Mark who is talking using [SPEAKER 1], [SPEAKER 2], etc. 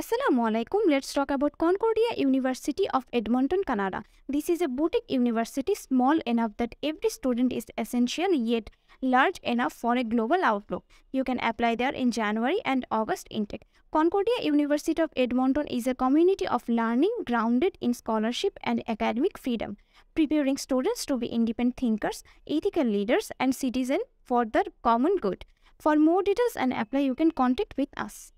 [SPEAKER 1] Assalamualaikum. Let's talk about Concordia University of Edmonton, Canada. This is a boutique university, small enough that every student is essential, yet large enough for a global outlook. You can apply there in January and August intake. Concordia University of Edmonton is a community of learning grounded in scholarship and academic freedom, preparing students to be independent thinkers, ethical leaders, and citizens for the common good. For more details and apply, you can contact with us.